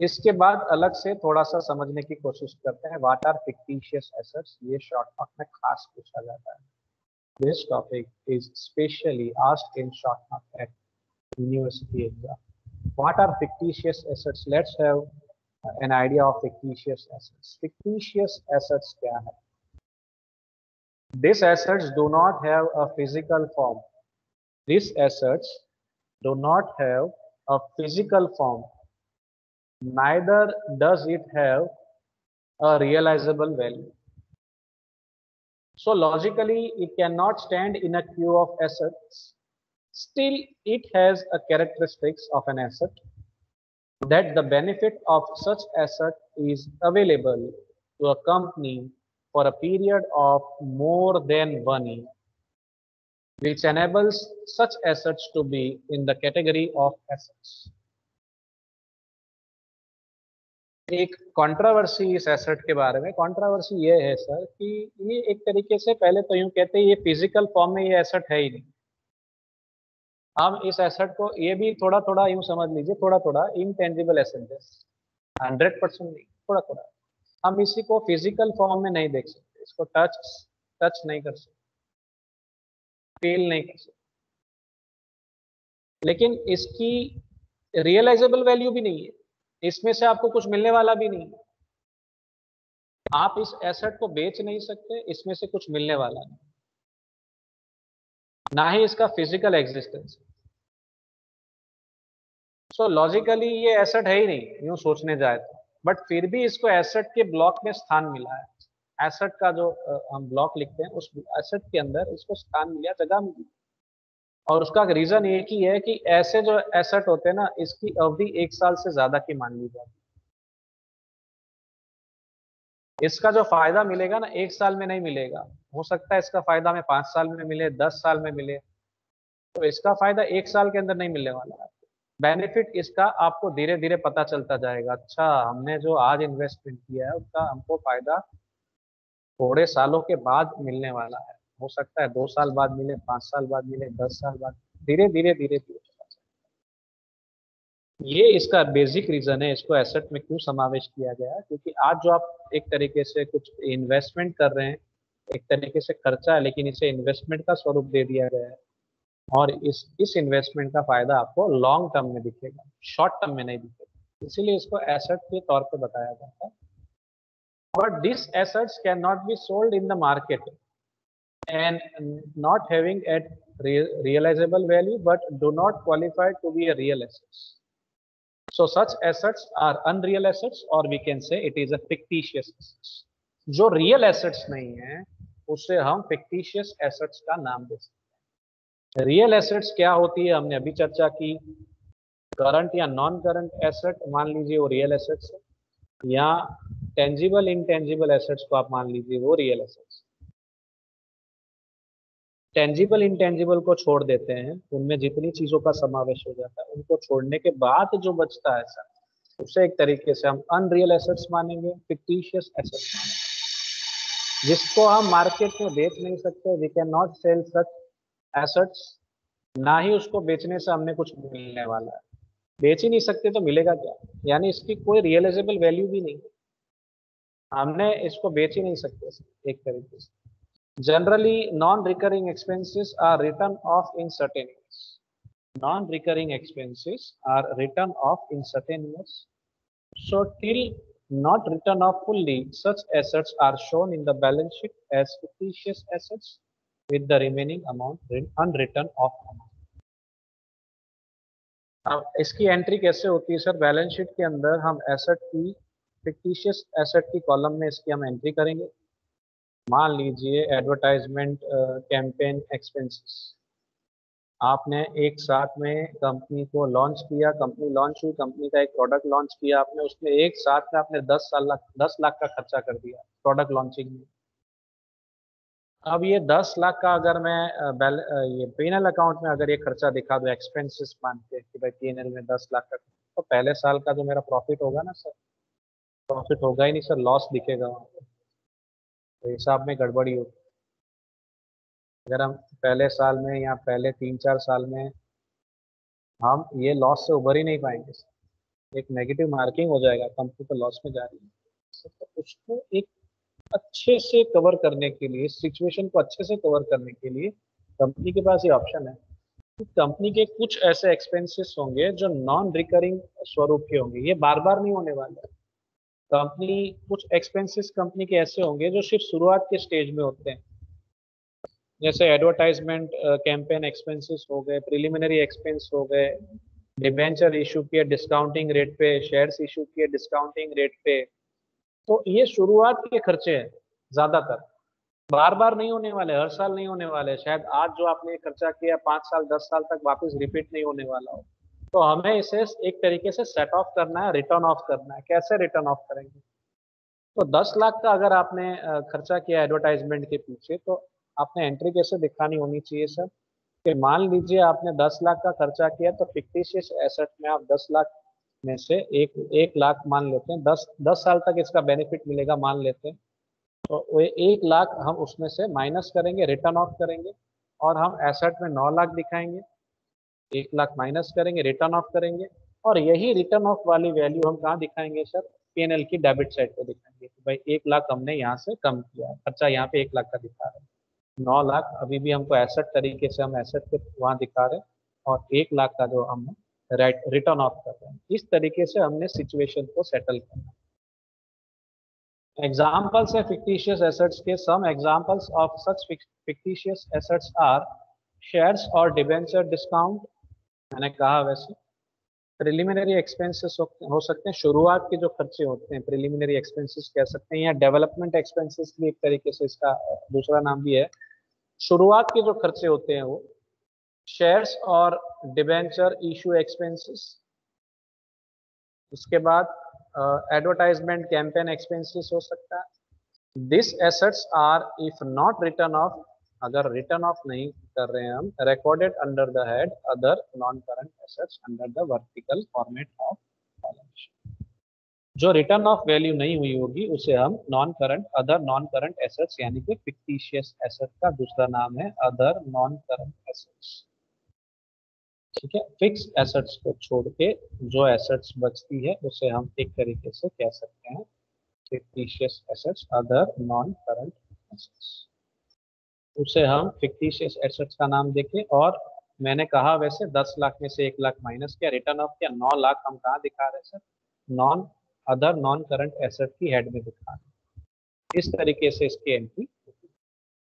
इसके बाद अलग से थोड़ा सा समझने की कोशिश करते हैं व्हाट आर फिक्टिशियस एसेट्स। ये शॉर्ट नोट में खास पूछा जाता है। This topic is specially asked in short note at university exam. What are fictitious assets? Let's have an idea of fictitious assets. Fictitious assets क्या है? These assets do not have a physical form. These assets do not have a physical form. Neither does it have a realizable value. So logically, it cannot stand in a queue of assets. Still, it has a characteristics of an asset that the benefit of such asset is available to a company for a period of more than 1 year, which enables such assets to be in the category of assets. एक controversy इस asset के बारे में, controversy ये है sir कि ये एक तरीके से पहले तो यूं कहते हैं ये फिजिकल फॉर्म में ये एसेट है ही नहीं। हम इस एसेट को ये भी थोड़ा थोड़ा यूं समझ लीजिए, थोड़ा थोड़ा इनटेंजिबल एसेट है, 100% नहीं, थोड़ा थोड़ा। हम इसी को फिजिकल फॉर्म में नहीं देख सकते, इसको टच नहीं कर सकते, फील नहीं कर सकते, लेकिन इसकी रियलाइजेबल वैल्यू भी नहीं है, इसमें से आपको कुछ मिलने वाला भी नहीं है। आप इस एसेट को बेच नहीं सकते, इसमें से कुछ मिलने वाला नहीं, ना ही इसका फिजिकल एग्जिस्टेंस। सो लॉजिकली ये एसेट है ही नहीं यूं सोचने जाए तो, बट फिर भी इसको एसेट के ब्लॉक में स्थान मिला है। एसेट का जो हम ब्लॉक लिखते हैं उस एसेट के अंदर इसको स्थान मिला, जगह मिली। और उसका रीजन एक ही है कि ऐसे जो एसेट होते हैं ना, इसकी अवधि 1 साल से ज्यादा की मान ली जाती है। इसका जो फायदा मिलेगा ना 1 साल में नहीं मिलेगा, हो सकता है इसका फायदा हमें 5 साल में मिले, 10 साल में मिले। तो इसका फायदा 1 साल के अंदर नहीं मिलने वाला है। बेनिफिट इसका आपको धीरे धीरे पता चलता जाएगा। अच्छा, हमने जो आज इन्वेस्टमेंट किया है उसका हमको फायदा थोड़े सालों के बाद मिलने वाला है। हो सकता है 2 साल बाद मिले, 5 साल बाद मिले, 10 साल बाद, धीरे धीरे धीरे धीरे। ये इसका बेसिक रीजन है इसको एसेट में क्यों समावेश किया गया है, क्योंकि आज जो आप एक तरीके से कुछ इन्वेस्टमेंट कर रहे हैं, एक तरीके से खर्चा है, लेकिन इसे इन्वेस्टमेंट का स्वरूप दे दिया गया है। और इस इन्वेस्टमेंट का फायदा आपको लॉन्ग टर्म में दिखेगा, शॉर्ट टर्म में नहीं दिखेगा, इसीलिए इसको एसेट के तौर पे बताया जाता है। But this assets can not be sold in the market and not having at realizable value but do not qualify to be a real assets. So such assets are unreal assets or we can say it is a fictitious assets. जो real assets नहीं है उसे हम fictitious assets का नाम दे सकते हैं। real assets क्या होती है हमने अभी चर्चा की। करंट या नॉन करंट एसेट मान लीजिए वो रियल एसेट्स है, या टेंजिबल इंटेंजिबल एसेट्स को आप मान लीजिए वो रियल एसेट्स। टेंजिबल इंटेंजिबल को छोड़ देते हैं, उनमें जितनी चीजों का समावेश हो जाता है उनको छोड़ने के बाद जो बचता है सर उसे एक तरीके से हम अनरियल एसेट्स मानेंगे, फिक्टिशियस एसेट्स मानेंगे, जिसको हम मार्केट में बेच नहीं सकते। We can not sell such assets, ना ही उसको बेचने से हमने कुछ मिलने वाला है। बेच ही नहीं सकते तो मिलेगा क्या, यानी इसकी कोई रियलाइजेबल वैल्यू भी नहीं, हमने इसको बेच ही नहीं सकते एक तरीके से। Generally, non-recurring expenses are written off in certain years. Non-recurring expenses are written off in certain years. So, till not written off fully, such assets are shown in the balance sheet as fictitious assets with the remaining amount unwritten off amount. अब इसकी entry कैसे होती है sir? Balance sheet के अंदर हम asset की, fictitious asset की कॉलम में इसकी हम एंट्री करेंगे। मान लीजिए एडवर्टाइजमेंट कैंपेन एक्सपेंसेस, आपने एक साथ में कंपनी को लॉन्च किया, कंपनी लॉन्च हुई, कंपनी का एक प्रोडक्ट लॉन्च किया आपने, उसमें एक साथ में आपने 10 लाख का खर्चा कर दिया प्रोडक्ट लॉन्चिंग में। अब ये 10 लाख का अगर मैं ये पीएनएल अकाउंट में अगर ये खर्चा दिखा दो एक्सपेंसेस मान के कि भाई पीएनएल में 10 लाख का, तो पहले साल का जो मेरा प्रॉफिट होगा ना सर, प्रॉफिट होगा ही नहीं सर, लॉस दिखेगा वहाँ पे। तो हिसाब में गड़बड़ी होगी। अगर हम पहले साल में या पहले 3-4 साल में हम ये लॉस से उभर ही नहीं पाएंगे। एक नेगेटिव मार्किंग हो जाएगा, कंपनी तो लॉस में जा रही है। तो उसको एक अच्छे से कवर करने के लिए, सिचुएशन को अच्छे से कवर करने के लिए कंपनी के पास ये ऑप्शन है कि कंपनी के कुछ ऐसे एक्सपेंसेस होंगे जो नॉन रिकरिंग स्वरूप के होंगे, ये बार बार नहीं होने वाले। कंपनी कुछ एक्सपेंसेस कंपनी के ऐसे होंगे जो सिर्फ शुरुआत के स्टेज में होते हैं, जैसे एडवर्टाइजमेंट कैंपेन एक्सपेंसेस हो गए, प्रिलिमिनरी एक्सपेंस हो गए, डिबेंचर इशू किए डिस्काउंटिंग रेट पे, शेयर्स इशू किए डिस्काउंटिंग रेट पे। तो ये शुरुआत के खर्चे हैं ज्यादातर, बार बार नहीं होने वाले, हर साल नहीं होने वाले। शायद आज जो आपने खर्चा किया 5 साल 10 साल तक वापस रिपीट नहीं होने वाला हो। तो हमें इसे एक तरीके से सेट ऑफ करना है, रिटर्न ऑफ करना है। कैसे रिटर्न ऑफ करेंगे? तो 10 लाख का अगर आपने खर्चा किया एडवर्टाइजमेंट के पीछे, तो आपने एंट्री कैसे दिखानी होनी चाहिए सर? कि मान लीजिए आपने 10 लाख का खर्चा किया, तो फिक्टिशियस एसेट में आप 10 लाख में से एक 1 लाख मान लेते हैं, 10 10 साल तक इसका बेनिफिट मिलेगा मान लेते हैं। तो वो 1 लाख हम उसमें से माइनस करेंगे, रिटर्न ऑफ करेंगे, और हम एसेट में 9 लाख दिखाएंगे। 1 लाख माइनस करेंगे, रिटर्न ऑफ करेंगे, और यही रिटर्न ऑफ वाली वैल्यू हम कहाँ दिखाएंगे सर? पीएनएल की डेबिट साइड पे दिखाएंगे कि भाई 1 लाख हमने यहाँ से कम किया, खर्चा यहाँ पे 1 लाख का दिखा रहे हैं, 9 लाख अभी भी हमको एसेट तरीके से हम एसेट के वहाँ दिखा रहे हैं, और 1 लाख का जो हम राइट रिटर्न ऑफ कर रहे हैं। इस तरीके से हमने सिचुएशन को सेटल करना। Examples of fictitious assets के some examples of such fictitious assets are shares और डिबेंचर डिस्काउंट, मैंने कहा वैसे। प्रिलिमिनरी एक्सपेंसेस हो सकते हैं, शुरुआत के जो खर्चे होते हैं प्रिलिमिनरी एक्सपेंसेस कह सकते हैं, या डेवलपमेंट एक्सपेंसेस भी एक तरीके से इसका दूसरा नाम भी है। शुरुआत के जो खर्चे होते हैं वो शेयर्स और डिबेंचर इशू एक्सपेंसेस। उसके बाद एडवर्टाइजमेंट कैंपेन एक्सपेंसेस हो सकता है। This assets are if not written off, अगर रिटर्न ऑफ नहीं कर रहे हैं हम, recorded under the head other non current assets under the vertical format of balance sheet. जो रिटर्न ऑफ वैल्यू नहीं हुई होगी उसे हम non current, other non current assets, यानी कि फिक्टिशियस एसेट का दूसरा नाम है अदर नॉन करंट एसेट्स। ठीक है, फिक्स एसेट्स को छोड़ के जो एसेट्स बचती है उसे हम एक तरीके से कह सकते हैं fictitious assets, other non current assets. उसे हम फिक्टिशियस एसेट्स का नाम देके, और मैंने कहा वैसे 10 लाख में से 1 लाख माइनस किया, रिटर्न ऑफ किया, 9 लाख हम कहाँ दिखा रहे हैं sir? Non, other non current asset की हेड में दिखा रहे हैं। इस तरीके से इसकी एंट्री